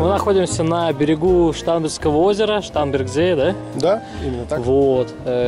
находимся на берегу Штамбергского озера, Штамбергзee, да? Да, именно так. Вот.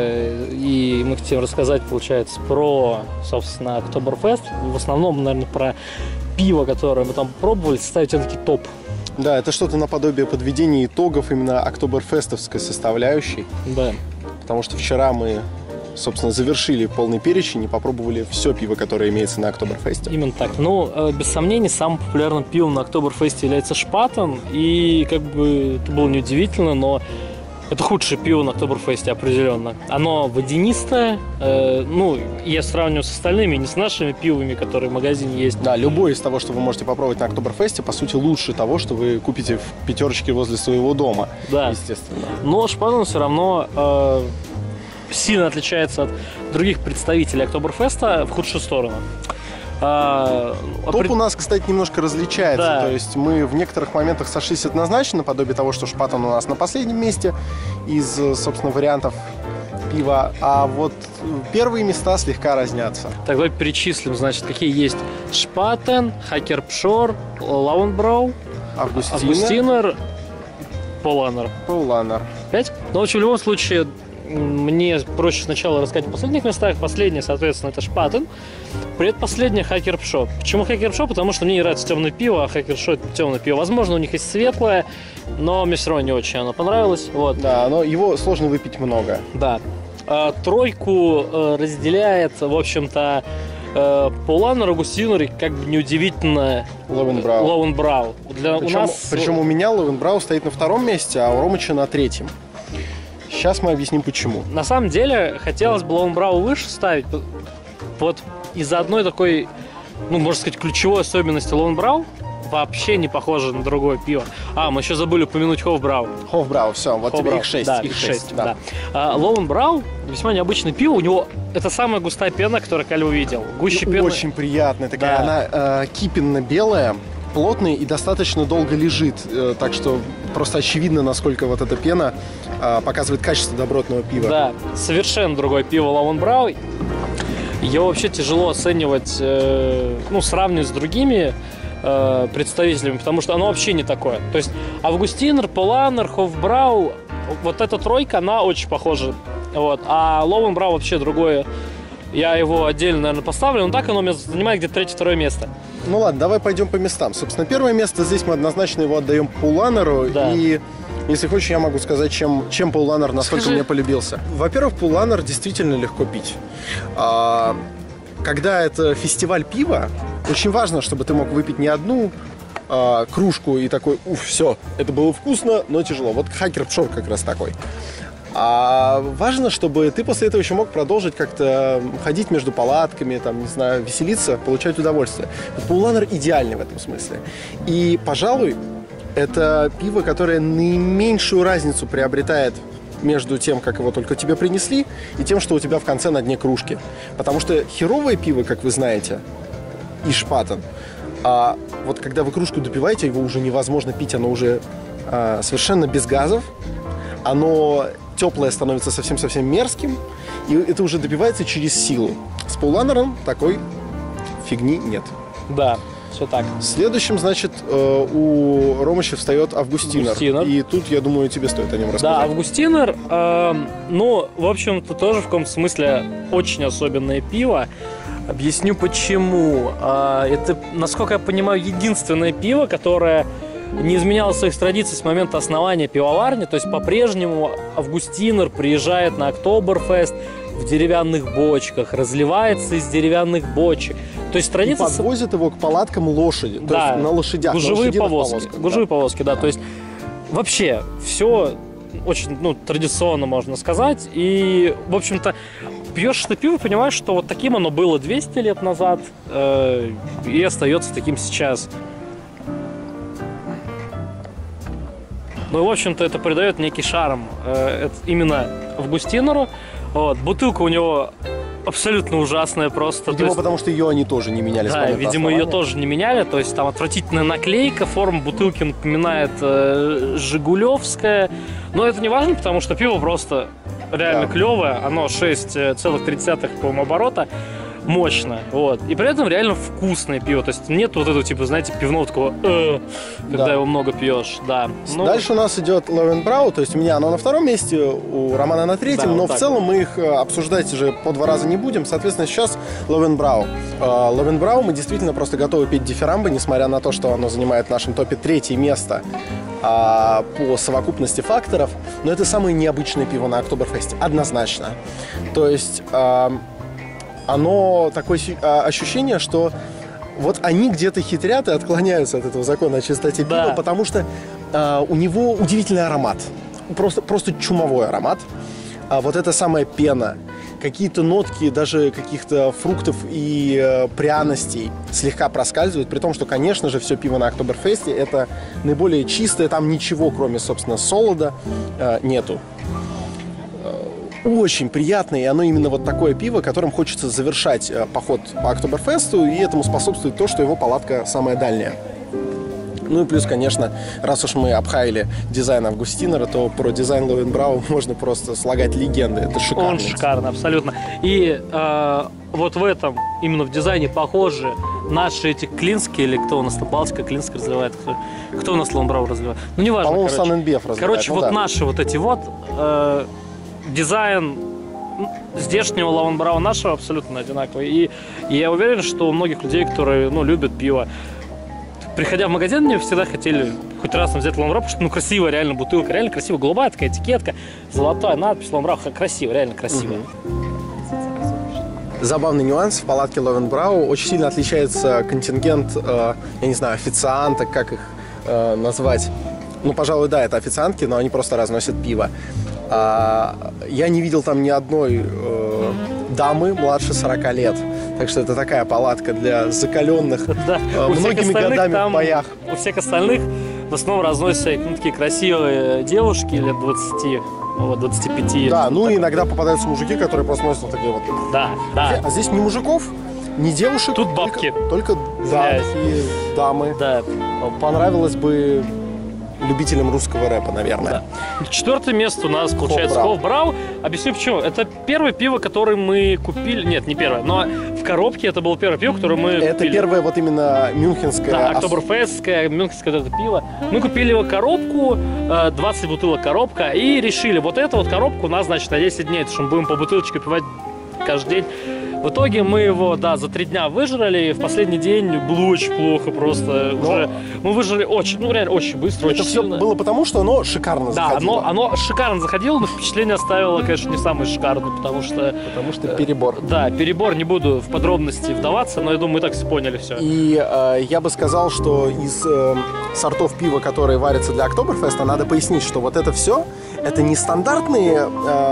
И мы хотим рассказать, получается, про, собственно, Октоберфест. В основном, наверное, про пиво, которое мы там пробовали, составить все-таки топ. Да, это что-то наподобие подведения итогов именно октоберфестовской составляющей. Да. Потому что вчера мы, собственно, завершили полный перечень и попробовали все пиво, которое имеется на Октоберфесте. Именно так. Ну, без сомнений, самым популярным пивом на Октоберфесте является Шпатен. И, как бы, это было неудивительно, но это худшее пиво на Октоберфесте, определенно. Оно водянистое, ну, я сравниваю с остальными, не с нашими пивами, которые в магазине есть. Да, любое из того, что вы можете попробовать на Октоберфесте, по сути, лучше того, что вы купите в пятерочке возле своего дома. Да. Естественно. Но Шпатен все равно сильно отличается от других представителей Октоберфеста в худшую сторону. Топ у нас, кстати, немножко различается. Да. То есть мы в некоторых моментах сошлись однозначно, наподобие того, что Шпатен у нас на последнем месте из, собственно, вариантов пива. А вот первые места слегка разнятся. Так, давай перечислим, значит, какие есть. Шпатен, Хакерпшор, Лауенбрау, Августинер, Поланер. 5? Ну, в общем, в любом случае, мне проще сначала рассказать о последних местах. Последнее, соответственно, это Шпатен. Предпоследнее Хакерпшор. Почему Хакерпшор? Потому что мне не нравится темное пиво, а Хакерпшор это темное пиво. Возможно, у них есть светлое, но мне все равно не очень оно понравилось. Вот. Да, но его сложно выпить много. Да. Тройку разделяет, в общем-то, Поланер, Августинер и, как бы неудивительно, Лауенбрау. Причем у меня Лауенбрау стоит на втором месте, а у Ромыча на третьем. Сейчас мы объясним, почему. На самом деле, хотелось бы Лауенбрау выше ставить. Вот из-за одной такой, ну, можно сказать, ключевой особенности Лауенбрау вообще не похоже на другое пиво. Мы еще забыли упомянуть Хофбрау. Хофбрау, все, вот тебе их 6. Да, их 6, да. Лауенбрау весьма необычное пиво. У него это самая густая пена, которую я увидел. Гуще пены. Очень приятная такая, да. Она кипенно-белая, плотная и достаточно долго лежит. Так что просто очевидно, насколько вот эта пена показывает качество добротного пива. Да, совершенно другое пиво Лауенбрау. Его вообще тяжело оценивать, ну, сравнивать с другими представителями, потому что оно вообще не такое. То есть Августинер, Поланер, Хофбрау, вот эта тройка, она очень похожа. Вот. А Лауенбрау вообще другое. Я его отдельно, наверное, поставлю, но так оно у меня занимает где-то 3-2 место. Ну ладно, давай пойдем по местам. Собственно, первое место здесь мы однозначно его отдаем Поланеру. Да. И если хочешь, я могу сказать, чем Поланер насколько мне полюбился. Во-первых, Поланер действительно легко пить. Когда это фестиваль пива, очень важно, чтобы ты мог выпить не одну кружку и такой, все, это было вкусно, но тяжело. Вот Хакерпшор как раз такой. А важно, чтобы ты после этого еще мог продолжить как-то ходить между палатками, там, не знаю, веселиться, получать удовольствие. Поланер идеальный в этом смысле. И, пожалуй, это пиво, которое наименьшую разницу приобретает между тем, как его только тебе принесли, и тем, что у тебя в конце на дне кружки. Потому что херовое пиво, как вы знаете, и Шпатен, вот когда вы кружку допиваете, его уже невозможно пить, оно уже совершенно без газов, оно теплое становится совсем-совсем мерзким, и это уже допивается через силу. С Поланером такой фигни нет. Да, все так. Следующим, значит, у Ромыча встает Августинер. И тут, я думаю, тебе стоит о нем рассказать. Да, Августинер, ну, в общем-то, тоже в каком-то смысле очень особенное пиво. Объясню почему. Это, насколько я понимаю, единственное пиво, которое не изменяло своих традиций с момента основания пивоварни. То есть по-прежнему Августинер приезжает на Октоберфест в деревянных бочках, разливается из деревянных бочек. То есть традиция... И подвозят его к палаткам лошади, да, то есть на лошадях. Гужевые повозки. Гужевые повозки, да. То есть вообще все очень, ну, традиционно, можно сказать. И, в общем-то, пьешь это пиво, понимаешь, что вот таким оно было 200 лет назад и остается таким сейчас. Ну и, в общем-то, это придает некий шарм именно Августинеру. Вот. Бутылка у него абсолютно ужасная просто. Видимо, потому что ее они тоже не меняли. Да, видимо, ее тоже не меняли. То есть там отвратительная наклейка, форма бутылки напоминает жигулевская. Но это не важно, потому что пиво просто реально клевое. Оно 6,3, по-моему, оборота. мощно, вот. И при этом реально вкусное пиво, то есть нет вот этого, типа, знаете, пивного такого, когда его много пьешь, да. Ну, дальше у нас идет Löwenbräu, то есть у меня оно на втором месте, у Романа на третьем, да, но в целом мы их обсуждать уже по 2 раза не будем, соответственно, сейчас Löwenbräu. Löwenbräu мы действительно просто готовы пить дифирамбы, несмотря на то, что оно занимает в нашем топе 3-е место по совокупности факторов, но это самое необычное пиво на Октоберфесте, однозначно. То есть оно такое ощущение, что вот они где-то хитрят и отклоняются от этого закона о чистоте пива, да. Потому что у него удивительный аромат, просто чумовой аромат. Вот эта самая пена, какие-то нотки даже каких-то фруктов и пряностей слегка проскальзывают, при том, что, конечно же, все пиво на Октоберфесте это наиболее чистое, там ничего, кроме, собственно, солода, нету. Очень приятное, и оно именно вот такое пиво, которым хочется завершать поход по Октоберфесту, и этому способствует то, что его палатка самая дальняя. Ну и плюс, конечно, раз уж мы обхаяли дизайн Августинера, то про дизайн Löwenbräu можно просто слагать легенды. Это шикарно. Он шикарный, абсолютно. И вот в этом, именно в дизайне, похожи наши эти клинские, или кто у нас там, Балтика, Клинск разливает, кто у нас Löwenbräu разливает. Ну, неважно. По-моему, Сан-Энбеф разливает. Короче, ну, вот да. наши вот эти вот, дизайн здешнего Löwenbräu нашего абсолютно одинаковый. И я уверен, что у многих людей, которые, ну, любят пиво, приходя в магазин, мне всегда хотели хоть раз взять Löwenbräu, потому что, ну, красивая реально бутылка, реально красивая, голубая такая этикетка, золотая надпись Löwenbräu, красиво, реально красиво. Забавный нюанс, в палатке Löwenbräu очень сильно отличается контингент, я не знаю, официанток, как их назвать. Ну, пожалуй, да, это официантки, но они просто разносят пиво. Я не видел там ни одной дамы младше 40 лет. Так что это такая палатка для закаленных многими годами в боях. У всех остальных в основном разносятся такие красивые девушки лет 20, 25. Да, ну и иногда попадаются мужики, которые просто носят вот такие вот. Да, да. А здесь ни мужиков, ни девушек. Тут бабки. Только да, такие дамы. Да. Понравилось бы любителям русского рэпа, наверное. Да. 4-е место у нас получается Hofbrau. Объясню почему. Это первое пиво, которое мы купили. Нет, не первое, но в коробке это было первое пиво, которое мы это купили. Первое вот именно мюнхенское. Да, Октоберфестское, мюнхенское это пиво. Мы купили его коробку, 20 бутылок коробка, и решили, вот эту вот коробку у нас, значит, на 10 дней, потому что мы будем по бутылочке пивать каждый день. В итоге мы его, да, за 3 дня выжрали, и в последний день было очень плохо просто. Уже мы выжрали очень, ну реально очень быстро, это очень все сильно. было потому, что оно шикарно заходило. Да, оно шикарно заходило, но впечатление оставило, конечно, не самое шикарное, потому что перебор. Да, перебор, не буду в подробности вдаваться, но я думаю, мы так все поняли все. И я бы сказал, что из сортов пива, которые варятся для Октоберфеста, надо пояснить, что вот это все, это не стандартные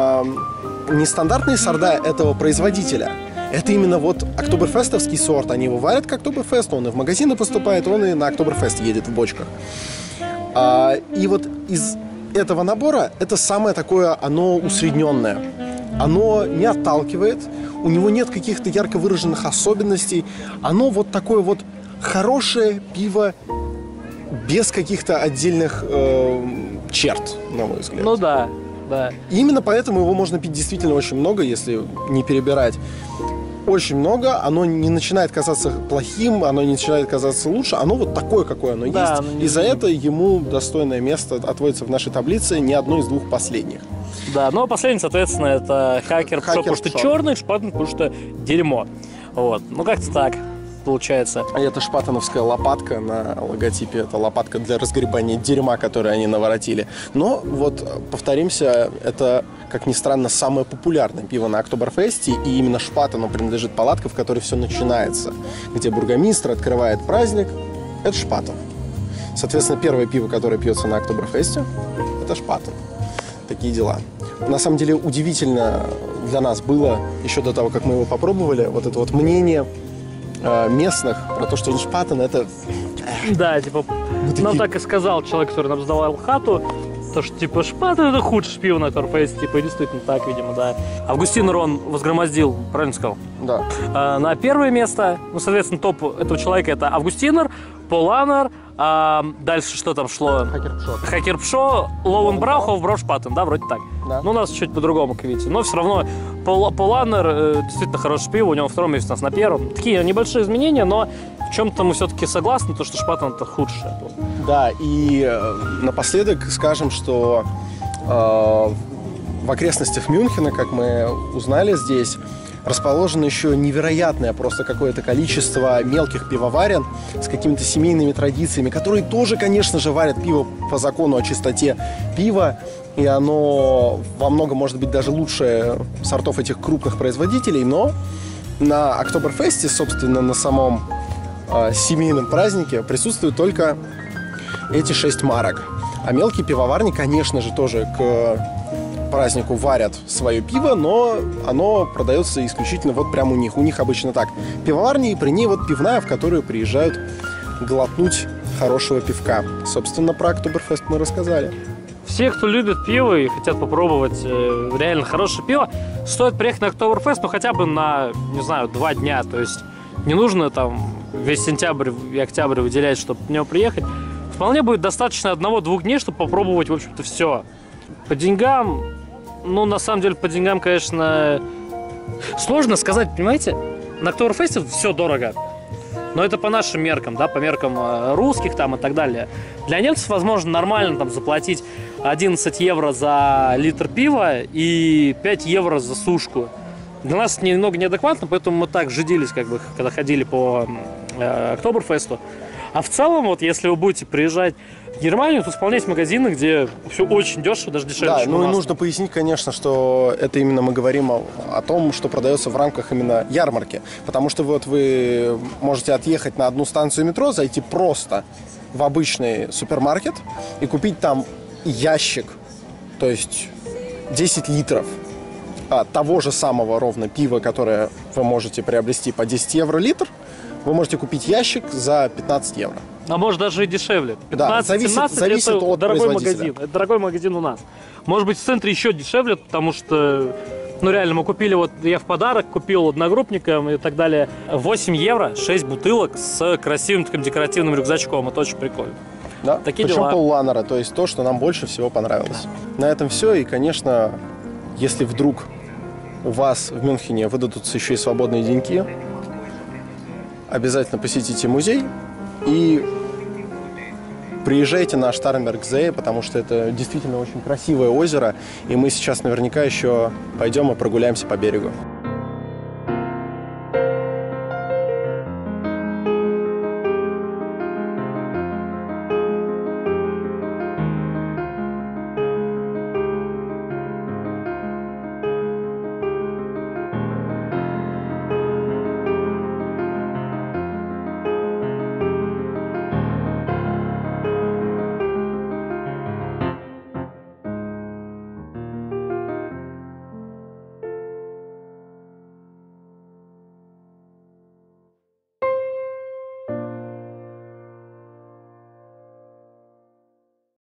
сорта этого производителя. Это именно вот октоберфестовский сорт. Они его варят к Октоберфесту, он и в магазины поступает, он и на Октоберфест едет в бочках. И вот из этого набора это самое такое, оно усредненное. Оно не отталкивает, у него нет каких-то ярко выраженных особенностей. Оно вот такое вот хорошее пиво без каких-то отдельных черт, на мой взгляд. Ну да, да. И именно поэтому его можно пить действительно очень много, если не перебирать. Очень много, оно не начинает казаться плохим, оно не начинает казаться лучше, оно вот такое, какое оно есть. И за это ему достойное место отводится в нашей таблице, не одно из 2 последних. Да, но последний, соответственно, это Хакер Пшор, потому что черный, Шпатен, потому что дерьмо. Вот, ну как-то так получается. А это шпатановская лопатка на логотипе, это лопатка для разгребания дерьма, которое они наворотили. Но вот, повторимся, это, как ни странно, самое популярное пиво на Октоберфесте, и именно Шпатену принадлежит палатка, в которой все начинается, где бургомистр открывает праздник, это Шпатен. Соответственно, первое пиво, которое пьется на Октоберфесте, это Шпатен. Такие дела. На самом деле, удивительно для нас было, еще до того, как мы его попробовали, вот это вот мнение местных про то, что Шпатен это... Да, типа, нам так и сказал человек, который нам сдавал хату, то, что, типа, Шпатен это худшее пиво на Октоберфесте, типа, и действительно так, видимо, да. Августинер он возгромоздил, правильно сказал? Да. На первое место, ну, соответственно, топ этого человека это Августинер, Поланер, дальше что там шло? Хакер Пшор. Хакер Пшор, Löwenbräu, Hofbrau, Шпатен, да, вроде так. Да. Ну, у нас чуть по-другому, как видите. Но все равно Paulaner действительно хорошее пиво. У него втором месте, у нас на первом. Такие небольшие изменения, но в чем-то мы все-таки согласны, то, что Spaten это худшее. Да, и напоследок скажем, что в окрестностях Мюнхена, как мы узнали здесь, расположено еще невероятное просто какое-то количество мелких пивоварен с какими-то семейными традициями, которые тоже, конечно же, варят пиво по закону о чистоте пива, и оно во многом может быть даже лучше сортов этих крупных производителей, но на Октоберфесте, собственно, на самом семейном празднике присутствуют только эти 6 марок. А мелкие пивоварни, конечно же, тоже к празднику варят свое пиво, но оно продается исключительно вот прямо у них. У них обычно так. Пивоварни, и при ней вот пивная, в которую приезжают глотнуть хорошего пивка. Собственно, про Октоберфест мы рассказали. Все, кто любит пиво и хотят попробовать реально хорошее пиво, стоит приехать на Октоберфест, ну хотя бы на, не знаю, 2 дня. То есть не нужно там весь сентябрь и октябрь выделять, чтобы на него приехать. Вполне будет достаточно 1-2 дней, чтобы попробовать, в общем-то, все. По деньгам, ну, на самом деле, по деньгам, конечно, сложно сказать, понимаете? На Октоберфесте все дорого. Но это по нашим меркам, да, по меркам русских там и так далее. Для немцев, возможно, нормально там заплатить 11 евро за литр пива и 5 евро за сушку. Для нас это немного неадекватно, поэтому мы так жидились, как бы, когда ходили по Октоберфесту. А в целом, вот если вы будете приезжать в Германию, то вполне есть магазины, где все очень дешево, даже дешевле, да, чем ну у нас. И нужно пояснить, конечно, что это именно мы говорим о том, что продается в рамках именно ярмарки. Потому что вот вы можете отъехать на одну станцию метро, зайти просто в обычный супермаркет и купить там ящик, то есть 10 литров того же самого ровно пива, которое вы можете приобрести по 10 евро литр. Вы можете купить ящик за 15 евро. А может даже и дешевле. 15-17 да, зависит это от дорогой магазин. Это дорогой магазин у нас. Может быть, в центре еще дешевле, потому что, ну реально, мы купили, вот я в подарок купил одногруппникам и так далее. 8 евро, 6 бутылок с красивым таким декоративным рюкзачком. Это очень прикольно. Да, такие причем дела. Paulaner, то есть то, что нам больше всего понравилось. Да. На этом все. И, конечно, если вдруг у вас в Мюнхене выдадутся еще и свободные деньки, обязательно посетите музей и приезжайте на Старнберг-Зее, потому что это действительно очень красивое озеро, и мы сейчас наверняка еще пойдем и прогуляемся по берегу.